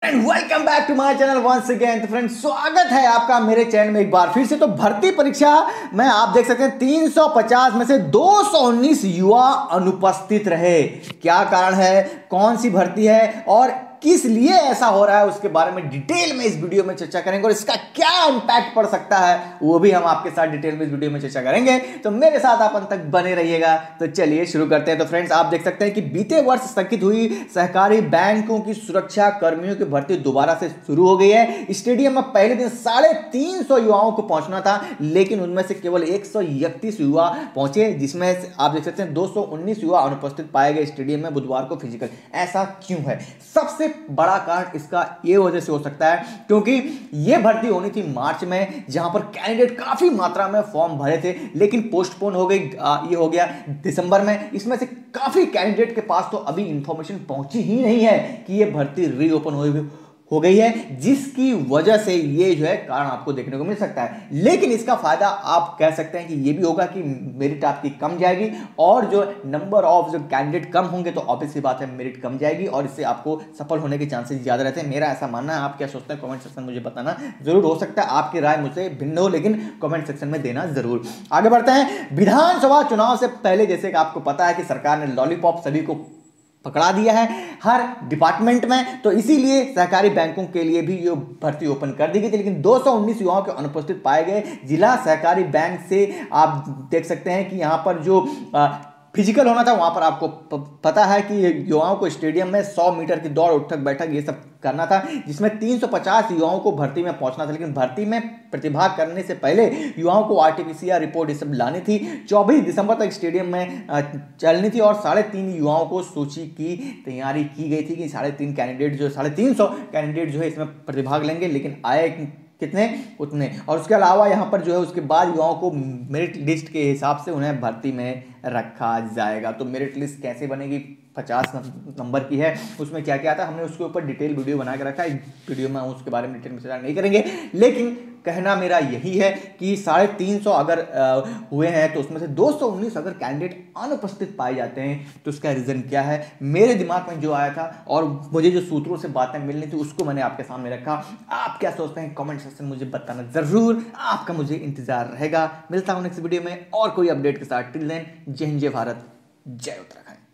And welcome back to my channel once again. तो friends, स्वागत है आपका मेरे चैनल में एक बार फिर से। तो भर्ती परीक्षा में आप देख सकते हैं 350 में से 219 युवा अनुपस्थित रहे। क्या कारण है, कौन सी भर्ती है और किस लिए ऐसा हो रहा है, उसके बारे में डिटेल में इस वीडियो में चर्चा करेंगे और इसका क्या इंपैक्ट पड़ सकता है वो भी हम आपके साथ डिटेल में इस वीडियो में चर्चा करेंगे। तो मेरे साथ आप अंत तक बने रहिएगा। तो चलिए शुरू करते हैं। तो फ्रेंड्स, आप देख सकते हैं कि बीते वर्ष स्थगित हुई सहकारी बैंकों की सुरक्षा कर्मियों की भर्ती दोबारा से शुरू हो गई है। स्टेडियम में पहले दिन 350 युवाओं को पहुंचना था, लेकिन उनमें से केवल 131 युवा पहुंचे, जिसमें आप देख सकते हैं 219 युवा अनुपस्थित पाए गए स्टेडियम में बुधवार को फिजिकल। ऐसा क्यों है? सबसे बड़ा कारण इसका ये वजह से हो सकता है क्योंकि ये भर्ती होनी थी मार्च में, जहां पर कैंडिडेट काफी मात्रा में फॉर्म भरे थे, लेकिन पोस्टपोन हो गई। ये हो गया दिसंबर में। इसमें से काफी कैंडिडेट के पास तो अभी इंफॉर्मेशन पहुंची ही नहीं है कि ये भर्ती रीओपन हो गई है, जिसकी वजह से ये जो है कारण आपको देखने को मिल सकता है। लेकिन इसका फायदा आप कह सकते हैं कि ये भी होगा कि मेरिट आपकी कम जाएगी, और जो नंबर ऑफ जो कैंडिडेट कम होंगे तो ऑब्वियस सी बात है मेरिट कम जाएगी, और इससे आपको सफल होने के चांसेस ज्यादा रहते हैं। मेरा ऐसा मानना है। आप क्या सोचते हैं कमेंट सेक्शन में मुझे बताना जरूर। हो सकता है आपकी राय मुझसे भिन्न हो, लेकिन कमेंट सेक्शन में देना जरूर। आगे बढ़ते हैं। विधानसभा चुनाव से पहले जैसे कि आपको पता है कि सरकार ने लॉलीपॉप सभी को पकड़ा दिया है हर डिपार्टमेंट में, तो इसीलिए सहकारी बैंकों के लिए भी ये भर्ती ओपन कर दी गई थी। लेकिन 219 युवाओं के अनुपस्थित पाए गए। जिला सहकारी बैंक से आप देख सकते हैं कि यहां पर जो फिजिकल होना था, वहां पर आपको पता है कि युवाओं को स्टेडियम में 100 मीटर की दौड़, उठक बैठक ये सब करना था, जिसमें 350 युवाओं को भर्ती में पहुंचना था। लेकिन भर्ती में प्रतिभाग करने से पहले युवाओं को आरटीपीसीआर रिपोर्ट ये सब लानी थी। 24 दिसंबर तक स्टेडियम में चलनी थी, और 350 युवाओं को सूची की तैयारी की गई थी कि 350 कैंडिडेट जो 350 कैंडिडेट जो है इसमें प्रतिभाग लेंगे, लेकिन आए कितने उतने। और उसके अलावा यहाँ पर जो है उसके बाद युवाओं को मेरिट लिस्ट के हिसाब से उन्हें भर्ती में रखा जाएगा। तो मेरिट लिस्ट कैसे बनेगी? 50 नंबर की है, उसमें क्या क्या आता है हमने उसके ऊपर डिटेल वीडियो बना के रखा है। वीडियो में उसके बारे में डिटेल में चर्चा नहीं करेंगे, लेकिन कहना मेरा यही है कि 350 अगर हुए हैं तो उसमें से 219 अगर कैंडिडेट अनुपस्थित पाए जाते हैं तो उसका रीजन क्या है? मेरे दिमाग में जो आया था और मुझे जो सूत्रों से बातें मिलनी थी उसको मैंने आपके सामने रखा। आप क्या सोचते हैं कमेंट सेक्शन मुझे बताना जरूर। आपका मुझे इंतजार रहेगा। मिलता हूं नेक्स्ट वीडियो में और कोई अपडेट के साथ। टिल देन, जय हिंद, जय भारत, जय उत्तराखंड।